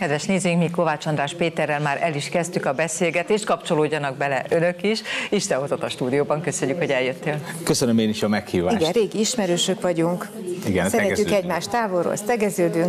Kedves nézőink, mi Kovács András Péterrel már el is kezdtük a beszélgetést, kapcsolódjanak bele önök is. Isten hozott a stúdióban, köszönjük, hogy eljöttél. Köszönöm én is a meghívást. Igen, régi ismerősök vagyunk. Igen, szeretjük egymást távolról, tegeződünk.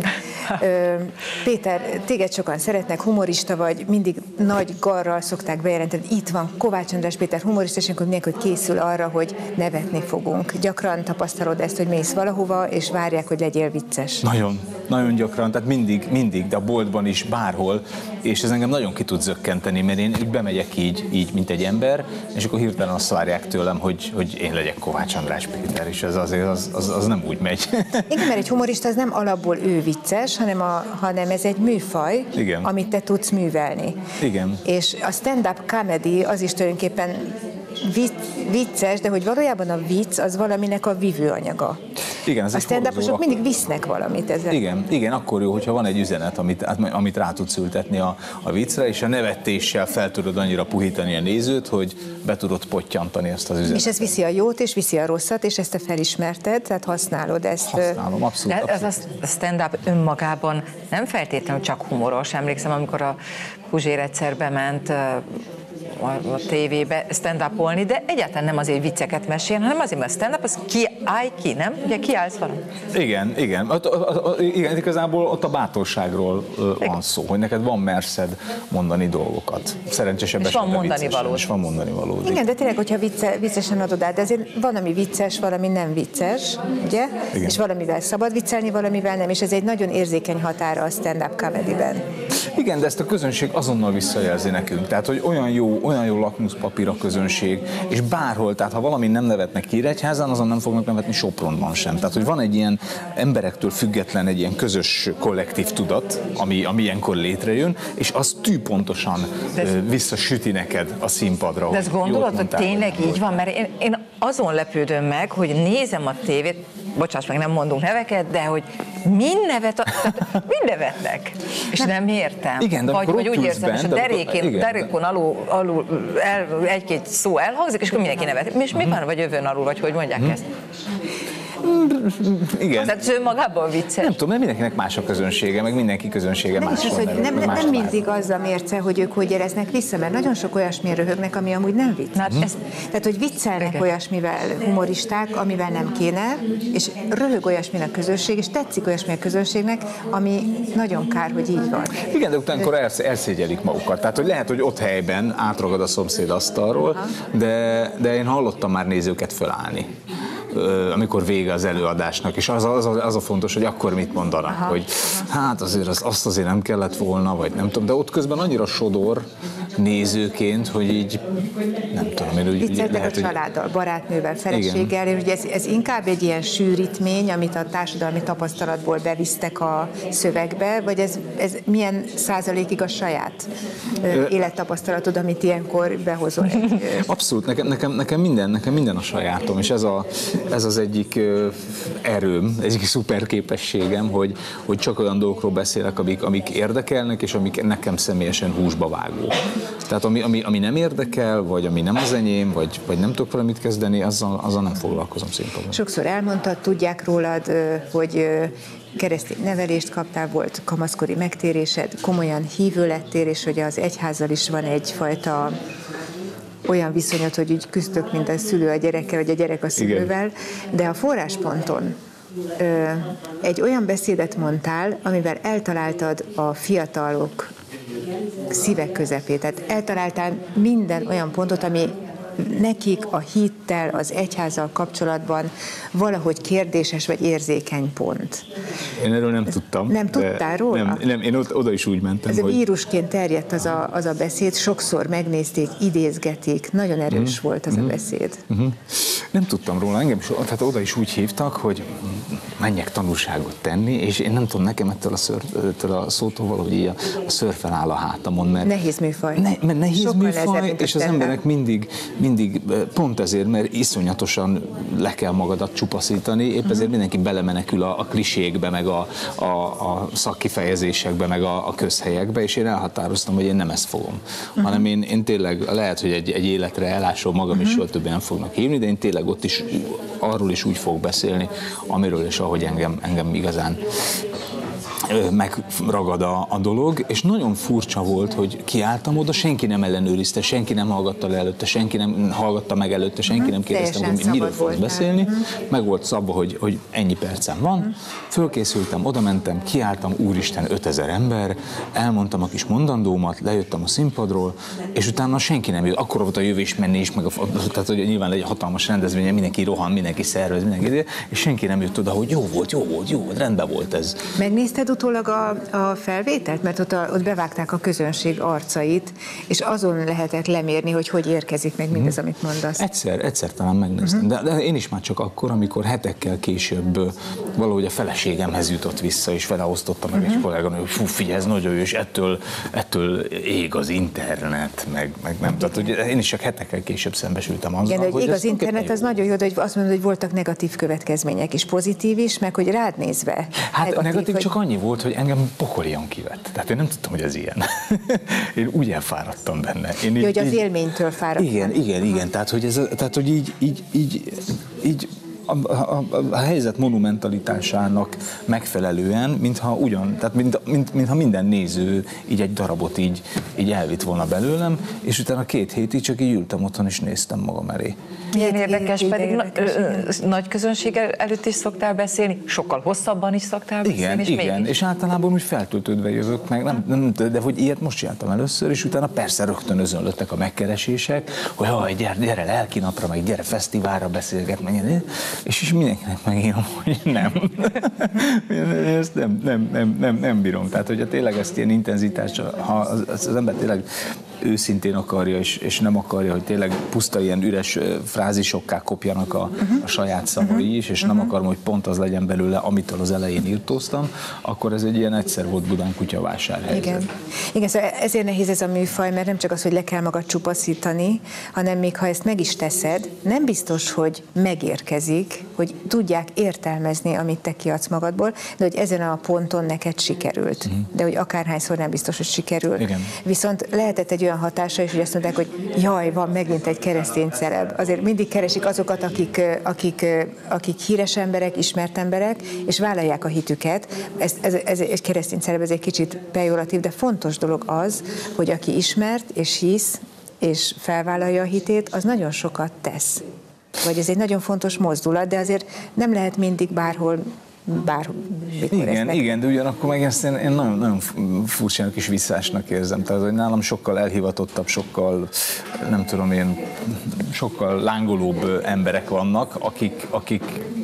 Péter, téged sokan szeretnek, humorista vagy, mindig nagy garral szokták bejelenteni, itt van Kovács András Péter humorista, és akkor mindenki készül arra, hogy nevetni fogunk. Gyakran tapasztalod ezt, hogy mész valahova, és várják, hogy legyél vicces. Nagyon gyakran, tehát mindig, de a boltban is, bárhol, és ez engem nagyon ki tud zökkenteni, mert én úgy bemegyek így, mint egy ember, és akkor hirtelen azt várják tőlem, hogy én legyek Kovács András Péter, és ez azért az nem úgy megy. Igen, mert egy humorista az nem alapból ő vicces, hanem ez egy műfaj, igen, amit te tudsz művelni. Igen. És a stand-up comedy az is tulajdonképpen vicces, de hogy valójában a vicc az valaminek a vívőanyaga. Igen, ez a stand-uposok mindig visznek valamit ezzel. Igen, akkor jó, hogyha van egy üzenet, amit rá tudsz ültetni a viccre, és a nevetéssel fel tudod annyira puhítani a nézőt, hogy be tudod pottyantani ezt az üzenetet. És ez viszi a jót, és viszi a rosszat, és ezt te felismerted, tehát használod ezt. Használom, abszolút. De ez a stand-up önmagában nem feltétlenül csak humoros. Emlékszem, amikor a Puzsér egyszer bement a tévébe stand-upolni, de egyáltalán nem azért vicceket mesél, hanem azért, mert a stand-up az állj ki, nem? Ugye kiállsz valami? Igen, igazából ott a bátorságról van szó, hogy neked van merszed mondani dolgokat. Szerencsésebb esetben van mondani valód. Igen, de tényleg, hogyha viccesen adod át, de azért van, ami vicces, valami nem vicces, ugye? Igen. És valamivel szabad viccelni, valamivel nem, és ez egy nagyon érzékeny határa a stand-up comedy-ben. Igen, de ezt a közönség azonnal visszajelzi nekünk, tehát hogy olyan jó lakmuszpapír a közönség, és bárhol, tehát ha valami nem nevetnek Nyíregyházán, azon nem fognak nevetni Sopronban sem. Tehát, hogy van egy ilyen emberektől független, egy ilyen közös kollektív tudat, ami ilyenkor létrejön, és az tűpontosan visszasüti neked a színpadra. De ezt gondolod, hogy tényleg így van? Mert én azon lepődöm meg, hogy nézem a tévét, bocsáss meg, nem mondunk neveket, de hogy mind nevetnek, és nem értem. Igen, vagy úgy érzem, és a derékon alul egy-két szó elhangzik, és akkor mindenki nevet. És mi van, vagy övön alul, vagy hogy mondják ezt? Igen. Tehát ő magában vicces. Nem tudom, mert mindenkinek más a közönsége, meg mindenki közönsége máshol. Nem mindig az a mérce, hogy ők hogy éreznek vissza, mert nagyon sok olyasmi röhögnek, ami amúgy nem vicces. Tehát, hogy viccelnek olyasmivel humoristák, amivel nem kéne, és röhög olyasmi a közönség, és tetszik olyasmi a közönségnek, ami nagyon kár, hogy így van. Igen, de utánkor elszégyelik magukat. Tehát, hogy lehet, hogy ott helyben átragad a szomszéd asztalról, de én hallottam már nézőket fölállni, amikor vége az előadásnak, és az a fontos, hogy akkor mit mondanak, hogy hát azért azt azért nem kellett volna, vagy nem tudom, de ott közben annyira sodor nézőként, hogy így nem tudom, én úgy lehet, a családdal, barátnővel, feleséggel, és ugye ez inkább egy ilyen sűrítmény, amit a társadalmi tapasztalatból bevisztek a szövegbe, vagy ez milyen százalékig a saját élettapasztalatod, amit ilyenkor behozol? Abszolút, nekem minden a sajátom, és ez az egyik erőm, egyik szuper képességem, hogy csak olyan dolgokról beszélek, amik érdekelnek, és amik nekem személyesen húsba vágó. Tehát ami nem érdekel, vagy ami nem az enyém, vagy nem tudok valamit kezdeni, azzal nem foglalkozom színpadon. Sokszor elmondtad, tudják rólad, hogy keresztény nevelést kaptál, volt kamaszkori megtérésed, komolyan hívő lettél, és hogy az egyházzal is van egyfajta olyan viszonyot, hogy úgy küzdök, mint a szülő a gyerekkel, vagy a gyerek a szülővel, de a forrásponton egy olyan beszédet mondtál, amivel eltaláltad a fiatalok szívek közepét. Tehát eltaláltál minden olyan pontot, ami nekik a hittel, az egyházzal kapcsolatban valahogy kérdéses vagy érzékeny pont. Én erről nem tudtam. Nem tudtál róla? Nem, én oda is úgy mentem, ez a vírusként terjedt az a beszéd, sokszor megnézték, idézgetik, nagyon erős volt az a beszéd. Nem tudtam róla, engem is, tehát oda is úgy hívtak, hogy menjek tanulságot tenni, és én nem tudom, nekem ettől a szótól valahogy így a szőr feláll a hátamon, mert nehéz műfaj. Mert nehéz műfaj, és az emberek mindig pont ezért, mert iszonyatosan le kell magadat csupaszítani, épp ezért mindenki belemenekül a klisékbe, meg a szakkifejezésekbe, meg a közhelyekbe, és én elhatároztam, hogy én nem ezt fogom, hanem én tényleg, lehet, hogy egy életre elásom magam, és soha többé nem fognak hívni, de én tényleg ott is arról is úgy fog beszélni, amiről és ahogy engem igazán megragad a dolog, és nagyon furcsa volt, hogy kiálltam oda, senki nem ellenőrizte, senki nem hallgatta le előtte, senki nem hallgatta meg előtte, senki nem kérdezte, hogy miről fogsz beszélni. Meg volt szabva, hogy ennyi percem van. Fölkészültem, oda mentem, kiálltam, úristen, 5000 ember, elmondtam a kis mondandómat, lejöttem a színpadról, és utána senki nem jött. Akkor volt a jövésmenés, meg tehát hogy nyilván egy hatalmas rendezvény, mindenki rohan, mindenki szervez, mindenki, és senki nem jött oda, hogy jó volt, rendben volt ez. Megnézted utólag a felvételt? Mert ott bevágták a közönség arcait, és azon lehetett lemérni, hogy érkezik meg mindez, amit mondasz. Egyszer talán megnéztem, de én is már csak akkor, amikor hetekkel később valahogy a feleségemhez jutott vissza, és vele osztottam meg egy kolléganő, hogy fú, figyelj, ez nagyon jó, és ettől ég az internet, meg nem. Tehát, hogy én is csak hetekkel később szembesültem azzal, igen, hogy ég az internet, az nagyon jó, de azt mondod, hogy voltak negatív következmények is, pozitív is, meg hogy rád nézve. Hát a negatív csak annyi volt, hogy engem pokolian kivett. Tehát én nem tudtam, hogy ez ilyen. Én úgy elfáradtam benne. Hogy az élménytől fáradtam. Igen. Tehát, hogy így a helyzet monumentalitásának megfelelően, mintha minden néző így egy darabot így elvitt volna belőlem, és utána 2 hétig csak így ültem otthon, és néztem magam elé. Milyen érdekes, pedig nagy közönség előtt is szoktál beszélni, sokkal hosszabban is szoktál beszélni. Igen, és általában úgy feltöltődve jövök meg, de hogy ilyet most csináltam először, és utána persze rögtön özönlöttek a megkeresések, hogy gyere lelkinapra, meg gyere fesztiválra beszélget, meg és mindenkinek megírom, hogy nem. Ezt nem bírom. Tehát, hogyha tényleg ezt ilyen intenzitást, ha az ember tényleg őszintén akarja, és nem akarja, hogy tényleg puszta ilyen üres frázisokká kopjanak a saját szavai is, és nem akarom, hogy pont az legyen belőle, amitől az elején írtóztam, akkor ez egy ilyen egyszer volt Budán kutyavásárhelyzet. Igen, szóval ezért nehéz ez a műfaj, mert nem csak az, hogy le kell magad csupaszítani, hanem még ha ezt meg is teszed, nem biztos, hogy megérkezik, hogy tudják értelmezni, amit te kiadsz magadból, de hogy ezen a ponton neked sikerült. De hogy akárhányszor nem biztos, hogy sikerül. Igen. Viszont lehetett egy olyan hatása is, hogy azt mondták, hogy jaj, van megint egy keresztény celeb. Azért mindig keresik azokat, akik híres emberek, ismert emberek, és vállalják a hitüket. Ez egy keresztény celeb, ez egy kicsit pejoratív, de fontos dolog az, hogy aki ismert és hisz, és felvállalja a hitét, az nagyon sokat tesz. Vagy ez egy nagyon fontos mozdulat, de azért nem lehet mindig bárhol. Igen, de ugyanakkor meg ezt én nagyon furcsának és visszásnak érzem. Tehát, hogy nálam sokkal elhivatottabb, sokkal, nem tudom én, sokkal lángolóbb emberek vannak, akik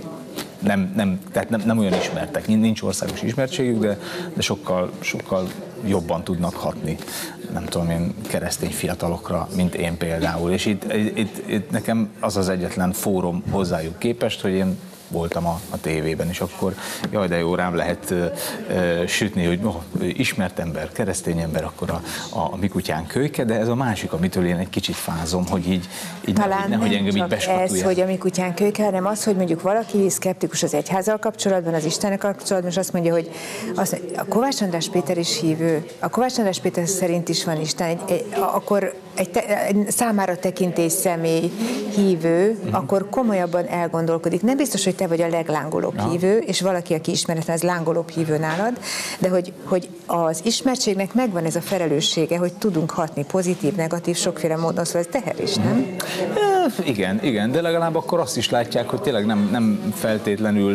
nem olyan ismertek, nincs országos ismertségük, de sokkal jobban tudnak hatni, nem tudom én, keresztény fiatalokra, mint én például. És itt nekem az az egyetlen fórum hozzájuk képest, hogy én voltam a tévében, és akkor jaj, de jó, rám lehet sütni, hogy ismert ember, keresztény ember, akkor a mi kutyánk Kölyke, de ez a másik, amitől én egy kicsit fázom, hogy így nehogy engem így beskatulják. Ez, hogy a mi kutyánk Kölyke, hanem az, hogy mondjuk valaki szkeptikus az egyházzal kapcsolatban, az Istennel kapcsolatban, és azt mondja, hogy a Kovács András Péter is hívő, a Kovács András Péter szerint is van Isten, akkor számára tekintély személy hívő, akkor komolyabban elgondolkodik. Nem biztos, hogy te vagy a leglángolóbb hívő, és valaki, aki ismeretlen, az lángolóbb hívő nálad, de hogy az ismertségnek megvan ez a felelőssége, hogy tudunk hatni pozitív, negatív, sokféle módon, szóval ez teher is, nem? Igen, de legalább akkor azt is látják, hogy tényleg nem feltétlenül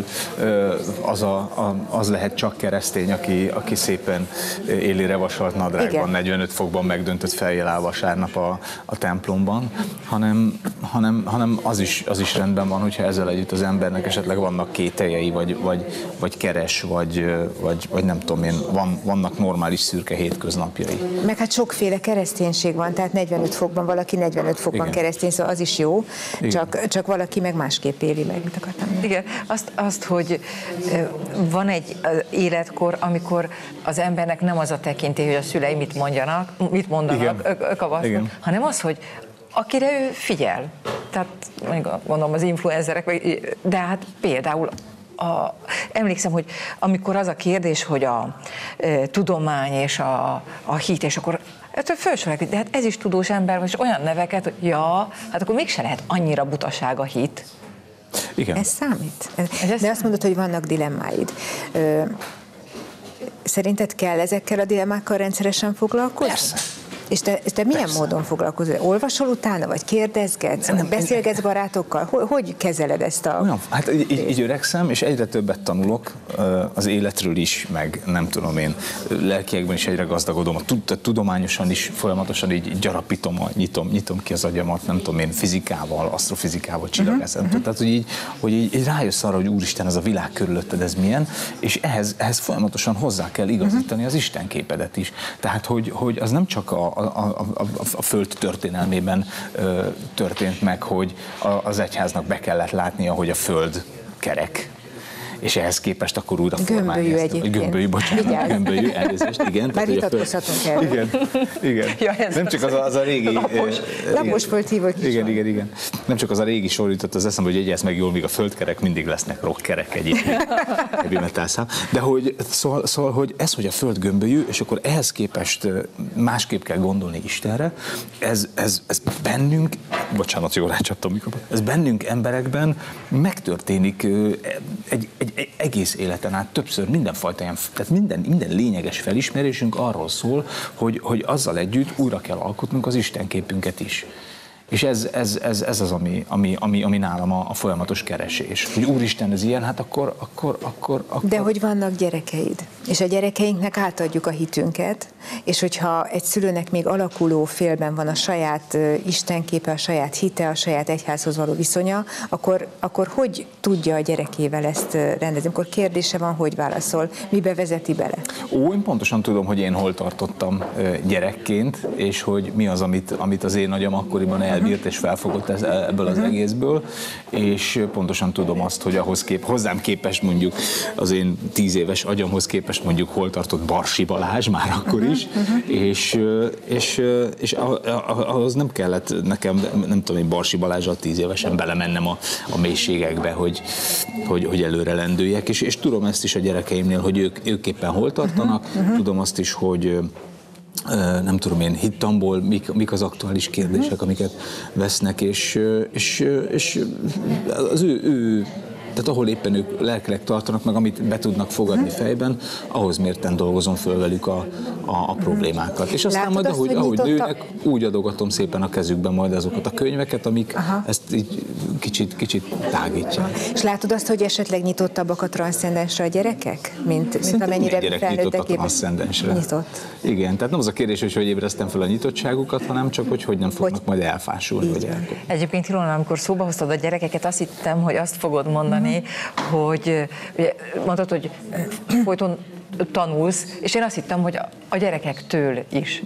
az lehet csak keresztény, aki szépen élére vasalt nadrágban, 45 fokban megdöntött fejjel áll vasárnap a templomban, hanem az is rendben van, hogyha ezzel együtt az embernek esetleg vannak kételjei, vagy keres, vagy nem tudom én, vannak normális szürke hétköznapjai. Meg hát sokféle kereszténység van, tehát 45 fokban valaki 45 fokban keresztény, szóval az is jó, csak valaki meg másképp éli meg, mit akartam mondani. Igen, azt, hogy van egy életkor, amikor az embernek nem az a tekintély, hogy a szülei mit mondanak, hanem az, hogy akire ő figyel. Tehát mondom az influencerek, de hát például emlékszem, hogy amikor az a kérdés, hogy a tudomány és a hit, és akkor fölsorolják, de hát ez is tudós ember, vagy olyan neveket, hogy hát akkor mégse lehet annyira butaság a hit. Igen. Ez számít. De azt mondod, hogy vannak dilemmáid. szerinted kell ezekkel a dilemmákkal rendszeresen foglalkozni? Persze. És te milyen módon foglalkozol? Olvasol utána, vagy kérdezgetsz, beszélgetsz barátokkal? Hogy kezeled ezt a... Olyan, hát így öregszem, és egyre többet tanulok az életről is, meg nem tudom én, lelkiekben is egyre gazdagodom, tudományosan is folyamatosan így gyarapítom, nyitom ki az agyamat, nem tudom én, fizikával, asztrofizikával, csillagászattal. Tehát, hogy így rájössz arra, hogy úristen, ez a világ körülötted, ez milyen, és ehhez folyamatosan hozzá kell igazítani az istenképedet is. Tehát, hogy az nem csak a Föld történelmében történt meg, hogy az egyháznak be kellett látnia, hogy a Föld kerek. És ehhez képest akkor újra formálni ezt. Gömbölyű, bocsánat. Gömbölyű, elnézést, igen. Már vitatkozhatunk el. Igen. Ja, nem csak az a régi... Lapos földhívók is van. Igen. Nem csak az a régi sor jutott az eszembe, hogy jegyezd meg jól, míg a földkerek mindig lesznek rockkerek egyébként. Heavy metal szám. De hogy szóval, hogy ez, hogy a föld gömbölyű, és akkor ehhez képest másképp kell gondolni Istenre, ez bennünk, bocsánat, jól rácsaptam mikor, ez bennünk emberekben megtörténik egy egész életen át többször mindenfajta ilyen, tehát minden lényeges felismerésünk arról szól, hogy azzal együtt újra kell alkotnunk az istenképünket is. És ez az, ami nálam a folyamatos keresés. Hogy úristen, ez ilyen, hát akkor... De hogy vannak gyerekeid, és a gyerekeinknek átadjuk a hitünket, és hogyha egy szülőnek még alakuló félben van a saját istenképe, a saját hite, a saját egyházhoz való viszonya, akkor hogy tudja a gyerekével ezt rendezni? Amikor kérdése van, hogy válaszol? Mibe vezeti bele? Én pontosan tudom, hogy én hol tartottam gyerekként, és hogy mi az, amit az én agyam akkoriban elbírt és felfogott ebből az egészből, és pontosan tudom azt, hogy hozzám képest mondjuk az én 10 éves agyamhoz képest mondjuk hol tartott Barsi Balázs már akkor is, és ahhoz nem kellett nekem, nem tudom én, Barsi Balázsal 10 évesen belemennem a mélységekbe, hogy előre lendüljek, és tudom ezt is a gyerekeimnél, hogy ők éppen hol tartanak, tudom azt is, hogy nem tudom én, hittamból mik az aktuális kérdések, amiket vesznek, és az ő tehát ahol éppen ők lelkileg tartanak, meg amit be tudnak fogadni fejben, ahhoz mérten dolgozom föl velük a problémákat. És aztán majd, ahogy nőnek, úgy adogatom szépen a kezükben majd azokat a könyveket, amik ezt így kicsit tágítják. És látod azt, hogy esetleg nyitottabbak a transzcendensre a gyerekek? Mint amennyire felnőttek nyitott. Igen, tehát nem az a kérdés, hogy ébreztem fel a nyitottságukat, hanem csak, hogy nem fognak majd elfásulni. Egyébként Ilona, amikor szóba hoztad a gyerekeket, azt hittem, hogy azt fogod mondani, hogy ugye, mondtad, hogy folyton tanulsz, és én azt hittem, hogy a gyerekektől is.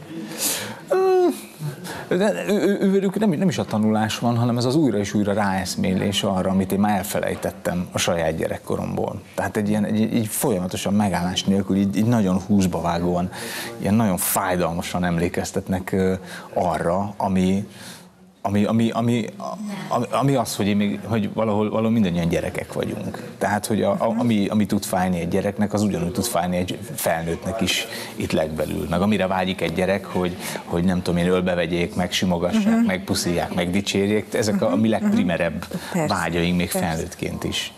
De ővelük nem is a tanulás van, hanem ez az újra és újra ráeszmélés arra, amit én már elfelejtettem a saját gyerekkoromból. Tehát így folyamatosan megállás nélkül, így nagyon húsba vágóan, ilyen nagyon fájdalmasan emlékeztetnek arra, ami az, hogy valahol mindannyian gyerekek vagyunk. Tehát, hogy ami tud fájni egy gyereknek, az ugyanúgy tud fájni egy felnőttnek is itt legbelül. Meg amire vágyik egy gyerek, hogy nem tudom én, ölbevegyék, meg simogassák, meg puszilják, meg dicsérjék. Ezek a mi legprimerebb vágyaink még felnőttként is.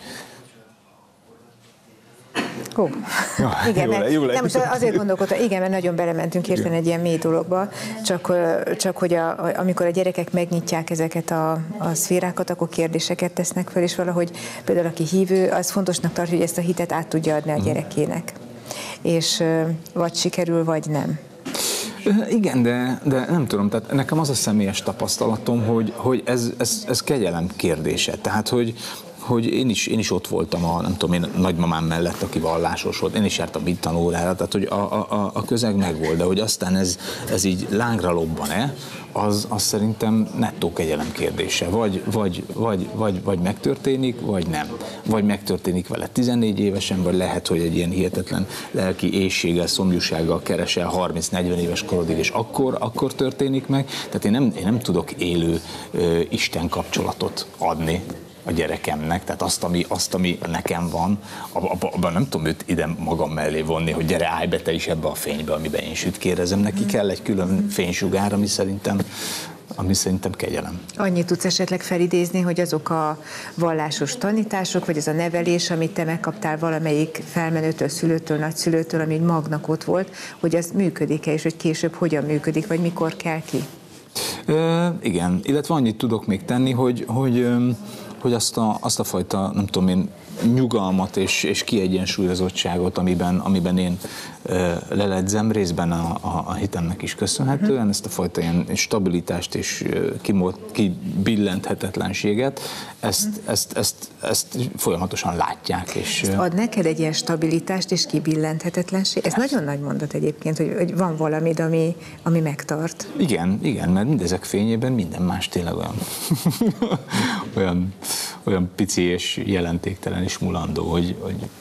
Igen, jó, most azért gondolkodtam, igen, mert nagyon belementünk érteni egy ilyen mély dologba, csak hogy amikor a gyerekek megnyitják ezeket a szférákat, akkor kérdéseket tesznek fel, és valahogy például aki hívő, az fontosnak tartja, hogy ezt a hitet át tudja adni a gyerekének. És vagy sikerül, vagy nem. Igen, de nem tudom, tehát nekem az a személyes tapasztalatom, hogy ez kegyelem kérdése. Tehát, hogy én is ott voltam nem tudom én, nagymamám mellett, aki vallásos volt, én is jártam bittanórára, tehát hogy a közeg megvolt, de hogy aztán ez így lángra lobban-e, az szerintem nettó kegyelem kérdése. Vagy megtörténik, vagy nem. Vagy megtörténik vele 14 évesen, vagy lehet, hogy egy ilyen hihetetlen lelki éhséggel, szomjúsággal keresel 30-40 éves korodig, és akkor történik meg. Tehát én nem tudok élő Isten kapcsolatot adni a gyerekemnek, tehát azt, ami nekem van, abban nem tudom őt ide magam mellé vonni, hogy gyere, állj be te is ebbe a fénybe, amiben én sütkérezem. Neki kell egy külön fénysugár, ami szerintem ami szerintem kegyelem. Annyit tudsz esetleg felidézni, hogy azok a vallásos tanítások, vagy az a nevelés, amit te megkaptál valamelyik felmenőtől, szülőtől, nagyszülőtől, ami magnak ott volt, hogy az működik-e, és hogy később hogyan működik, vagy mikor kell ki? Igen, illetve annyit tudok még tenni, hogy azt a fajta, nem tudom én, nyugalmat és kiegyensúlyozottságot, amiben én leledzem, részben a hitemnek is köszönhetően, ezt a fajta ilyen stabilitást és kibillenthetetlenséget, ezt folyamatosan látják. És ezt ad neked egy ilyen stabilitást és kibillenthetetlenség? Ez nagyon nagy mondat egyébként, hogy van valamid, ami megtart. Igen, mert mindezek fényében minden más tényleg olyan pici és jelentéktelen és mulandó, hogy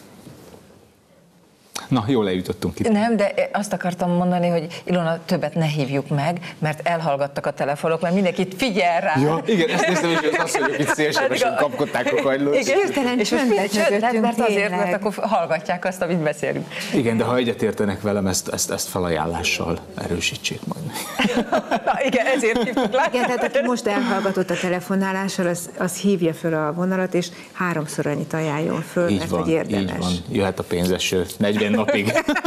na, jól eljutottunk itt. Nem, de azt akartam mondani, hogy Ilona, többet ne hívjuk meg, mert elhallgattak a telefonok, mert mindenkit figyel rá. Ja, igen, ezt néztem is, hogy azt mondjuk, itt szélsebesen kapkodták a kagylót. Igen, és most mert azért, mert akkor hallgatják azt, amit beszélünk. Igen, de ha egyetértenek velem, ezt felajánlással erősítsék majd. Na igen, ezért hívtuk, látják. Igen, tehát aki most elhallgatott a telefonálással, az hívja föl a vonalat, és 3-szor annyit ajánljon föl, így mert van, hogy érdemes. Így van, jöhet a pénzeső 40 napig.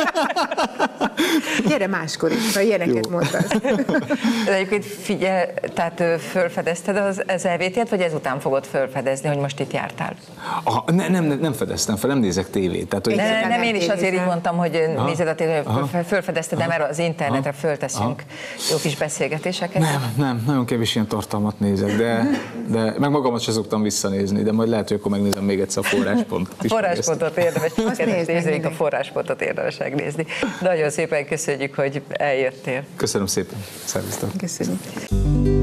Gyere máskor is, ha ilyeneket mondasz. De egyébként figyelj, tehát fölfedezted az EVT-t, vagy ezután fogod fölfedezni, hogy most itt jártál? Nem fedeztem fel, nem nézek tévét. Tehát, hogy Nem, én is azért így mondtam, hogy nézed a tévét, fölfedezted, de mert az internetre fölteszünk jó kis beszélgetéseket. Nem, nagyon kevés ilyen tartalmat nézek, de meg magamat sem szoktam visszanézni, de majd lehet, hogy akkor megnézem még egyszer a forráspontot is. A forráspontot érdemes, nézzük, a forráspontot érdemes megnézni. Nagyon szépen köszönjük, hogy eljöttél. Köszönöm szépen. Szervusztok. Köszönjük.